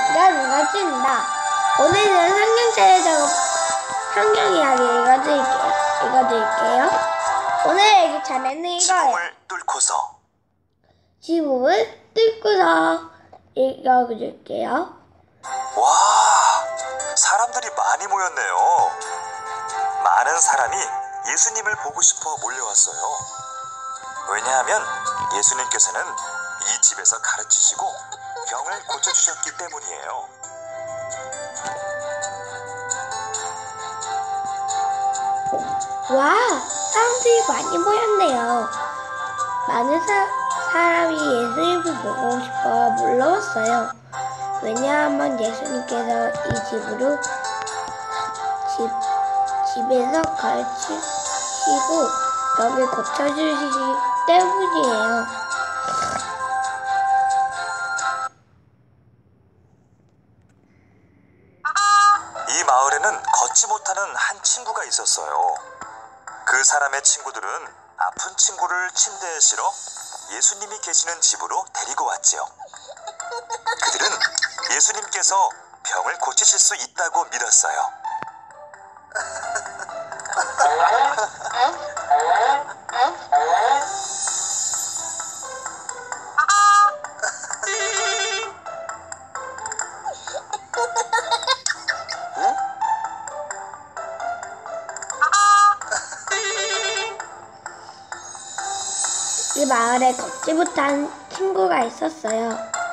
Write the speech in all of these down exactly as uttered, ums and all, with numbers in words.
반갑습니다. 오늘은 성경책 작업, 성경 이야기 읽어드릴게요. 읽어드릴게요. 오늘 읽기 차례는 이거예요. 지붕을 뚫고서. 지붕을 뚫고서 읽어줄게요. 와, 사람들이 많이 모였네요. 많은 사람이 예수님을 보고 싶어 몰려왔어요. 왜냐하면 예수님께서는 이 집에서 가르치시고 병을 고쳐주셨기 때문이에요. 와, 사람들이 많이 모였네요. 많은 사, 사람이 예수님을 보고 싶어 몰려왔어요. 왜냐하면 예수님께서 이 집으로 집, 집에서 가르치시고 병을 고쳐주시기 때문이에요. 이 마을에는 걷지 못하는 한 친구가 있었어요. 그 사람의 친구들은 아픈 친구를 침대에 실어 예수님이 계시는 집으로 데리고 왔지요. 그들은 예수님께서 병을 고치실 수 있다고 믿었어요. 이 마을에 걷지 못한 친구가 있었어요.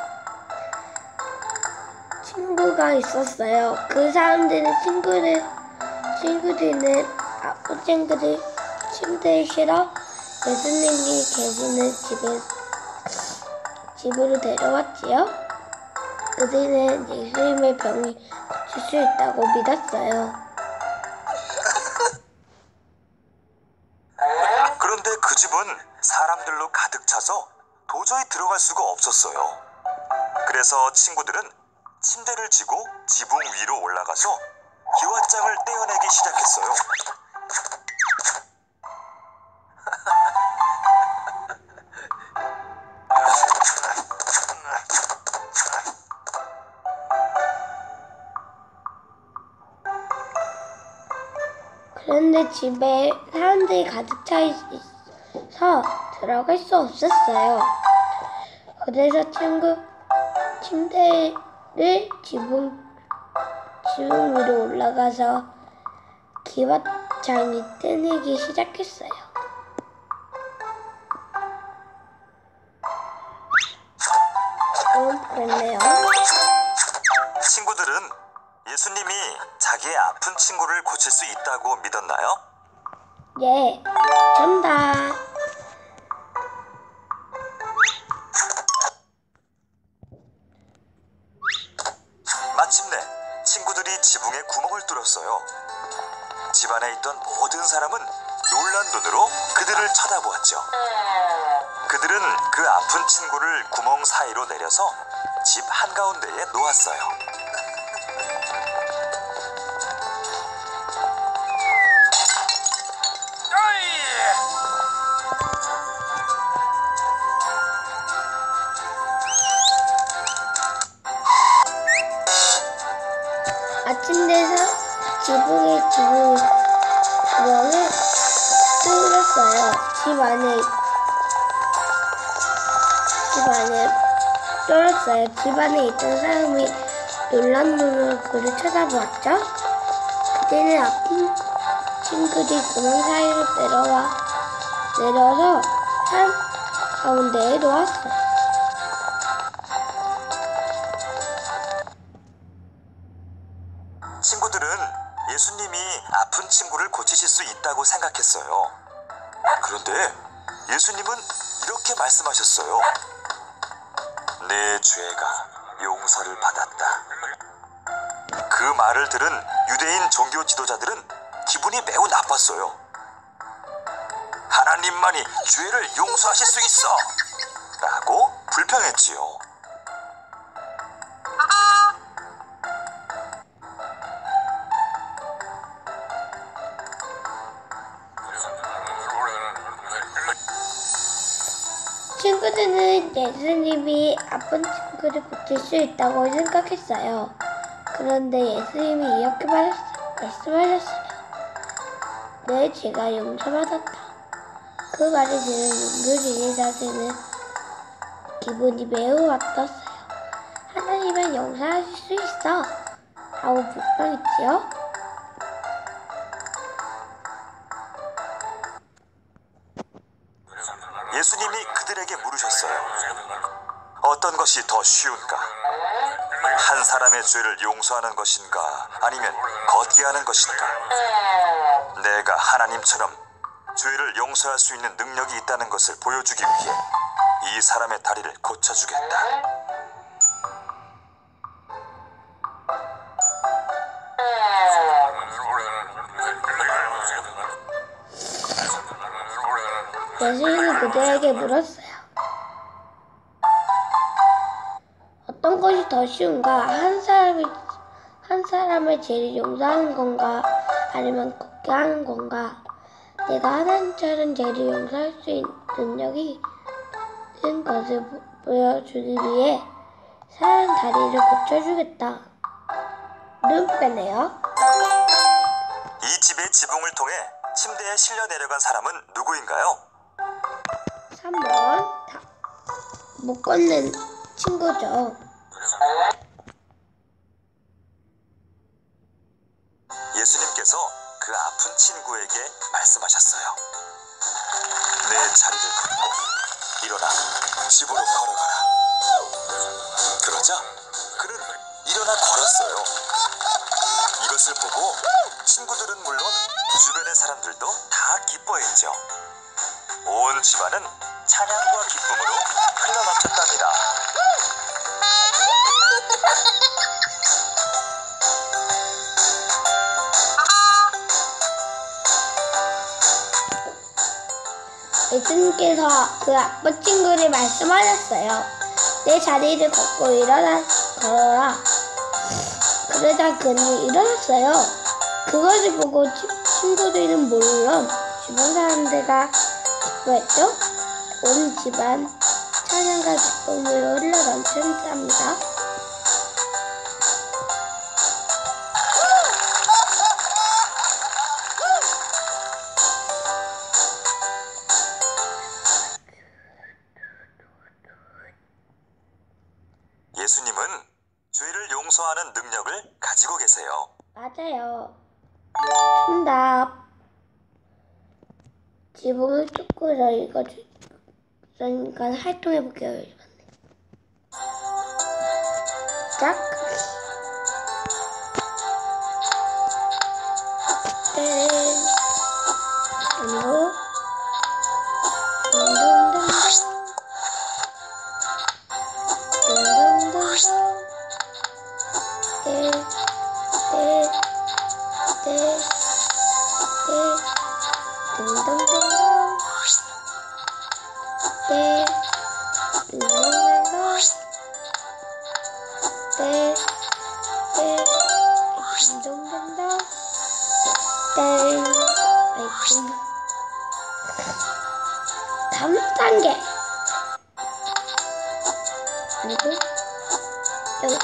친구가 있었어요. 그 사람들은 친구를, 친구들은 아픈 친구들 침대에 실어 예수님이 계시는 집에, 집으로 데려왔지요. 그들은 예수님의 병이 고칠 수 있다고 믿었어요. 그런데 그 집은 사람들로 가득 차서 도저히 들어갈 수가 없었어요. 그래서 친구들은 침대를 지고 지붕 위로 올라가서 기와장을 떼어내기 시작했어요. 그런데 집에 사람들이 가득 차 있어서 들어갈 수 없었어요. 그래서 친구 침대를 지붕, 지붕 위로 올라가서 기와장이 떼내기 시작했어요. 어, 그랬네요. 친구들은 예수님이 자기의 아픈 친구를 고칠 수 있다고 믿었나요? 예, 정답. 마침내 친구들이 지붕에 구멍을 뚫었어요. 집안에 있던 모든 사람은 놀란 눈으로 그들을 쳐다보았죠. 그들은 그 아픈 친구를 구멍 사이로 내려서 집 한가운데에 놓았어요. 아침 돼서 지붕에 지붕 구멍을 뚫었어요. 집 안에 집 안에 뚫었어요. 집 안에 있던 사람이 놀란 눈으로 그를 쳐다보았죠. 그때는 아픈 친구들이 구멍 사이로 내려와 내려서 산 가운데에 놓았어요. 친구들은 예수님이 아픈 친구를 고치실 수 있다고 생각했어요. 그런데 예수님은 이렇게 말씀하셨어요. 내 죄가 용서를 받았다. 그 말을 들은 유대인 종교 지도자들은 기분이 매우 나빴어요. 하나님만이 죄를 용서하실 수 있어! 라고 불평했지요. 친구들은 요셉은 예수님이 아픈 친구를 고칠 수 있다고 생각했어요. 그런데 예수님이 이렇게 말했, 말씀하셨어요. 네, 제가 용서받았다. 그 말을 들은 윤규리 자신은 기분이 매우 어떻어요. 하나님은 용서하실 수 있어 하고 불평했지요. 예수님이 그들에게 물으셨어요. 어떤 것이 더 쉬운가? 한 사람의 죄를 용서하는 것인가? 아니면 걷게 하는 것인가? 내가 하나님처럼 죄를 용서할 수 있는 능력이 있다는 것을 보여주기 위해 이 사람의 다리를 고쳐주겠다. 예수님이 그들에게 물었어요. 어떤 것이 더 쉬운가? 한 사람이 한 사람의 죄를 용서하는 건가? 아니면 걷게 하는 건가? 내가 하나님처럼 죄를 용서할 수 있는 능력이 있는 것을 보, 보여주기 위해 사람 다리를 고쳐주겠다. 눈빼네요. 이 집의 지붕을 통해 침대에 실려 내려간 사람은 누구인가요? 삼 번 다, 못 걷는 친구죠. 예수님께서 그 아픈 친구에게 말씀하셨어요. 내 자리를 걷고 일어나 집으로 걸어가라. 그러자 그는 일어나 걸었어요. 이것을 보고 친구들은 물론 주변의 사람들도 다 기뻐했죠. 온 집안은 찬양과 기쁨으로 흘러넘쳤답니다. 예수님께서 그 아픈 친구를 말씀하셨어요. 내 자리를 걷고 일어나 걸어라. 그러자 그는 일어났어요. 그것을 보고 치, 친구들은 물론 주변 사람들과 기뻐했죠. 온 집안 찬양과 기쁨으로 흘러넘쳤답니다. 예수님은 죄를 용서하는 능력을 가지고 계세요. 맞아요. 정답. 지붕을 뚫고서 읽어주니까 활동해볼게요. 짝. 땡. 그리고 둥둥둥둥. 둥둥둥둥. 땡. 땡. 땡. 땡. 둥둥둥둥. 땡. 둥둥둥둥. 땡. 땡. 둥둥둥둥. 땡. 아이고. 다음 단계. 그리고 여기.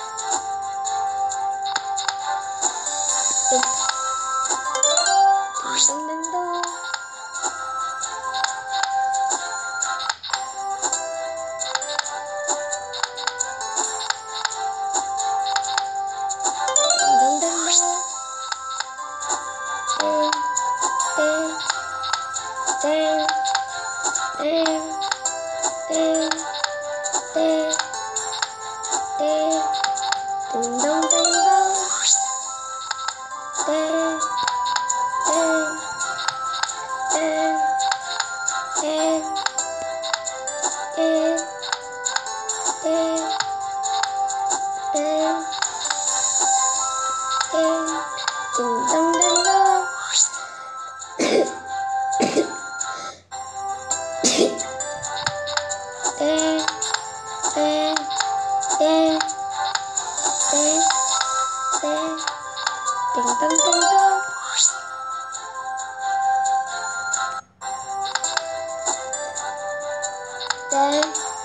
여기. 둥둥둥둥. 둥둥둥둥. 땡. 땡. 땡. 땡. 땡. 땡. 둥둥둥둥. 땡. 땡. 땡. 땡. 땡. 땡. 땡. 땡. 둥둥둥둥. 땡. 땡. 땡. 땡. 땡. 띵동띵동. 땡.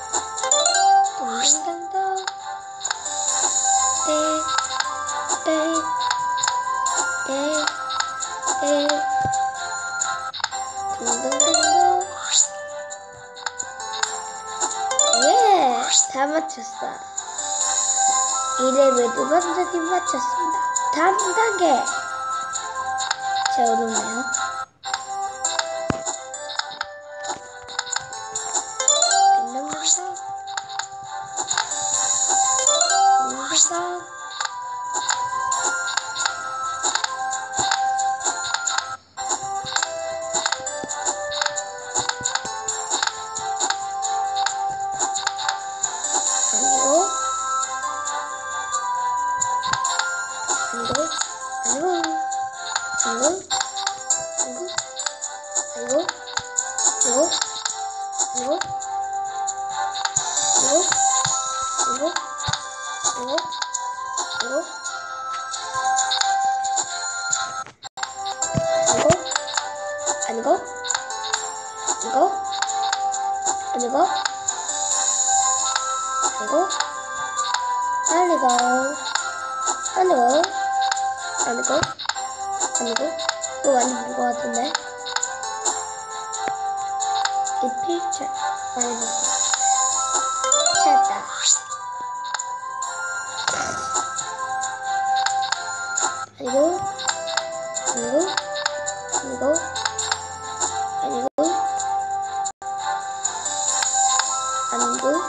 다 맞췄어. 이 레벨도 완전히 맞췄습니다. 다음 단계. 자, 어렵네요. 딩동댕동. 딩동댕동. 아니고, 이거, 아니고, 아니고, 아니고, 아니고, 아니고, 아니고, 이거 많이 본 것 같은데? 이 필체 많이 본 것 같아. 찾았다. 아니고, 아니고, 아니고, 아니고, 아니고,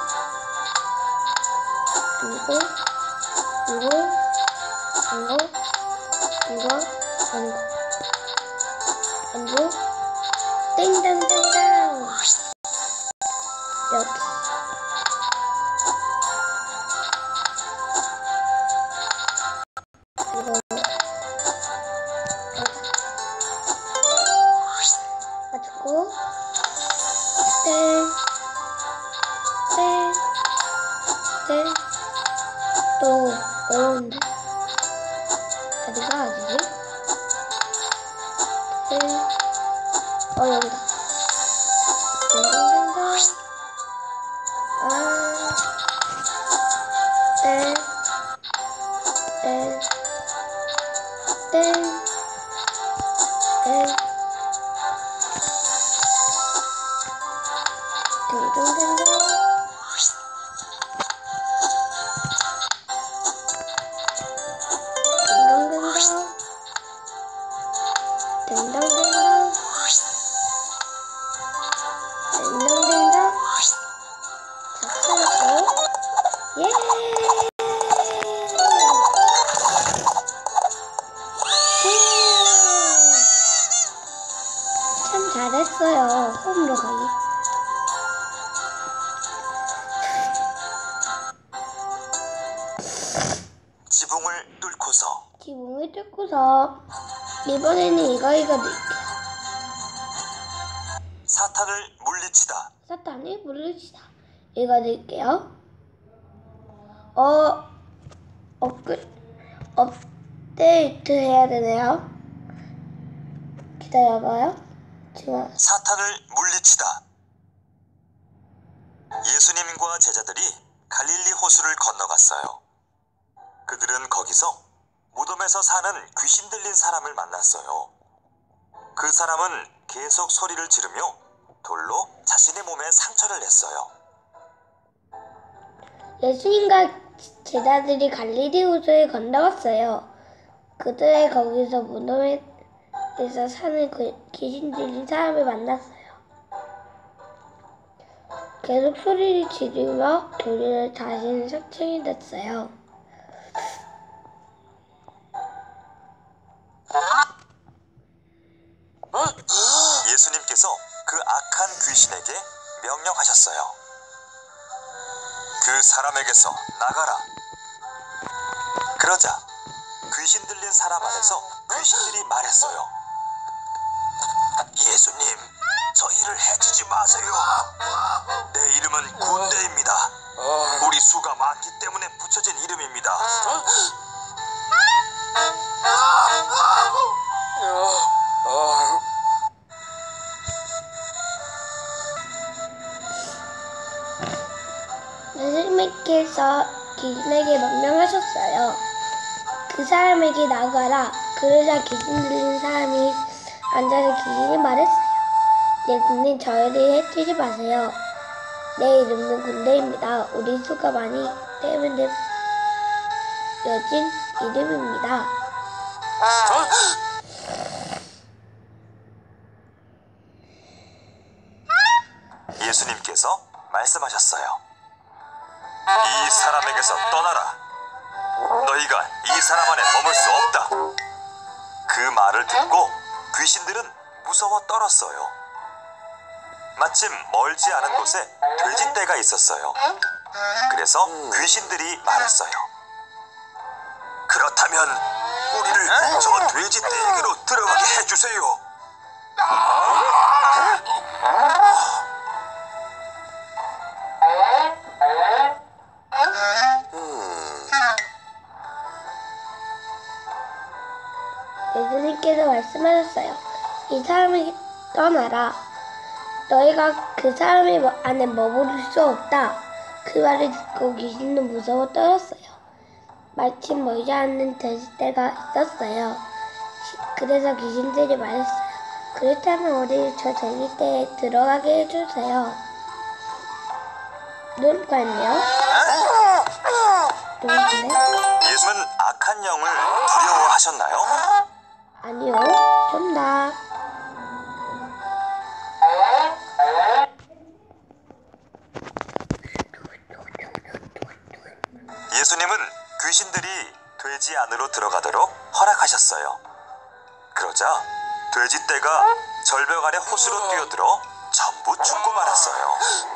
아니고, 아니고, 아니고, 아니고, 아니고, 아니고, 땡땡땡땡. 여기. 그리고 맞췄고, 땡, 땡, 땡. 또 어려운데? 어디가 어디지? 땡. 어, 여기다. 땡땡땡땡. 아, 땡, 땡, 땡, 땡. 땡땡땡땡. 땡땡땡땡. 땡땡땡땡. 땡땡땡땡. 자, 찾았고. 예! 참 잘했어요. 홈으로 가기. 지붕을 뚫고서 지붕을 뚫고서 이번에는 이거 이거 넣을게요. 사탄을 물리치다. 사탄을 물리치다. 이거 넣을게요. 어, 업글, 업데이트 해야 되네요. 기다려봐요. 지금 사탄을 물리치다. 예수님과 제자들이 갈릴리 호수를 건너갔어요. 그들은 거기서 무덤에서 사는 귀신 들린 사람을 만났어요. 그 사람은 계속 소리를 지르며 돌로 자신의 몸에 상처를 냈어요. 예수님과 제자들이 갈릴리 호수에 건너갔어요. 그들의 거기서 무덤에서 사는 그 귀신 들린 사람을 만났어요. 계속 소리를 지르며 돌을 자신의 상처에 냈어요. 예수님께서 그 악한 귀신에게 명령하셨어요. 그 사람에게서 나가라. 그러자 귀신 들린 사람 안에서 귀신들이 말했어요. 예수님, 저희를 해치지 마세요. 내 이름은 군대입니다. 우리 수가 많기 때문에 붙여진 이름입니다. 예수님께서 귀신에게 명령하셨어요. 그 사람에게 나가라. 그러자 귀신 들린 사람이 앉아서 귀신이 말했어요. 예수님, 저희를 해치지 마세요. 내 이름은 군대입니다. 우리 수가 많이 때문에 여진 이름입니다. 예수님께서 말씀하셨어요. 이 사람에게서 떠나라. 너희가 이 사람 안에 머물 수 없다. 그 말을 듣고 귀신들은 무서워 떨었어요. 마침 멀지 않은 곳에 돼지떼가 있었어요. 그래서 귀신들이 말했어요. 그렇다면 우리를 저 돼지떼에게로 들어가게 해주세요. 예수님께서 말씀하셨어요. 이 사람을 떠나라. 너희가 그 사람의 안에 머무를 수 없다. 그 말을 듣고 귀신도 무서워 떨었어요. 마침 멀지 않는 돼지떼가 있었어요. 그래서 귀신들이 말했어요. 그렇다면 우리 저 돼지떼에 들어가게 해주세요. 누군가 있네요. 누군데? 예수는 악한 영을 두려워하셨나요? 아니요. 정답. 예수님은 귀신들이 돼지 안으로 들어가도록 허락하셨어요. 그러자 돼지떼가 절벽 아래 호수로 뛰어들어 전부 죽고 말았어요.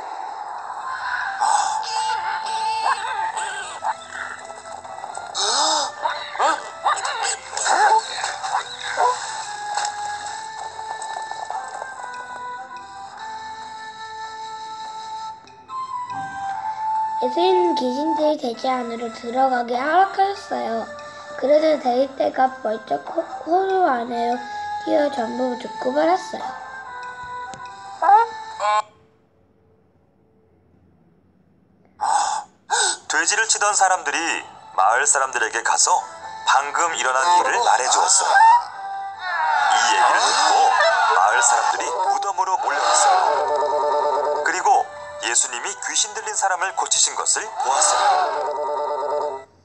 예수님은 귀신들이 돼지 안으로 들어가게 허락하셨어요. 그래서 돼지떼가 벌쩍 호- 호수 안으로 뛰어 전부 죽고 말았어요. 돼지를 치던 사람들이 마을 사람들에게 가서 방금 일어난 일을 말해주었어요. 이 얘기를 듣고 마을 사람들이 무덤으로 몰려왔어요. 그리고 예수님이 귀신 들린 사람을 고치신 것을 보았어요.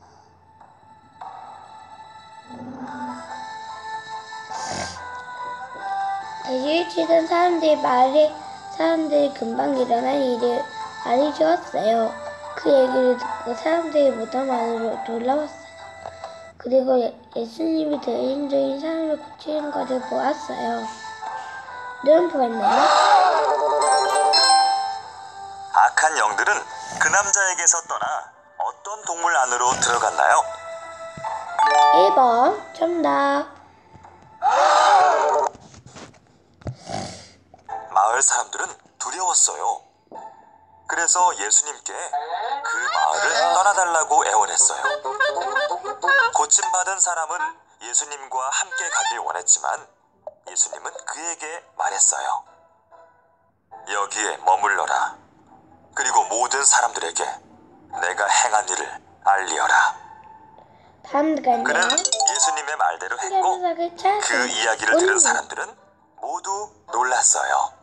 돼지를 치던 사람들이 마을에 사람들이 금방 일어난 일을 알려주었어요. 그 얘기를 듣고 사람들이 무덤 안으로 돌아왔어요. 그리고 예, 예수님이 돼지 들린 사람을 고치는 것을 보았어요. 누군 보았나요? 악한 영들은 그 남자에게서 떠나 어떤 동물 안으로 들어갔나요? 일 번 정답. 마을 사람들은 두려웠어요. 그래서 예수님께 그 마을을 떠나달라고 애원했어요. 고침받은 사람은 예수님과 함께 가길 원했지만 예수님은 그에게 말했어요. 여기에 머물러라. 그리고 모든 사람들에게 내가 행한 일을 알리어라. 다음 누가 그는 있나요? 예수님의 말대로 했고 녀석을 찾았어요. 그 이야기를 들은 사람들은 모두 놀랐어요.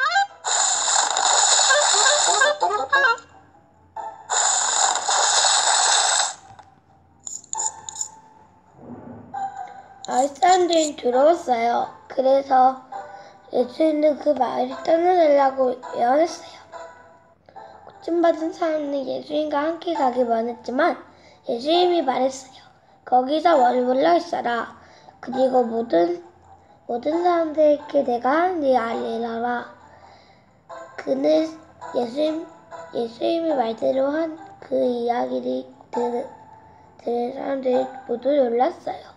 마을 사람들이 두려웠어요. 그래서 예수님은 그 마을을 떠나달라고 예언했어요. 고침받은 사람은 예수님과 함께 가길 원했지만 예수님이 말했어요. 거기서 머물러 있어라. 그리고 모든 모든 사람들에게 내가 한 일 알리라. 그는 예수님 예수님이 말대로 한 그 이야기를 들은, 들은 사람들이 모두 놀랐어요.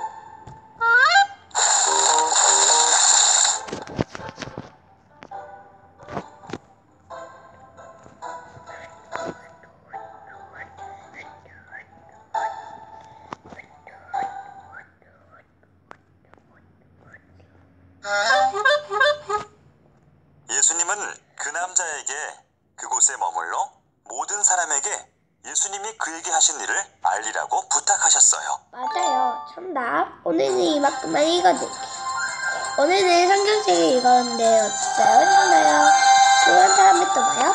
예수님은 그 남자에게 그곳에 머물러 모든 사람에게 예수님이 그에게 하신 일을 알리라고 부탁하셨어요. 맞아요. 정답. 오늘은 이만큼만 읽어드릴게요. 오늘은 성경책을 읽었는데 어땠어요? 좋나요? 좋은 다음에 또 봐요.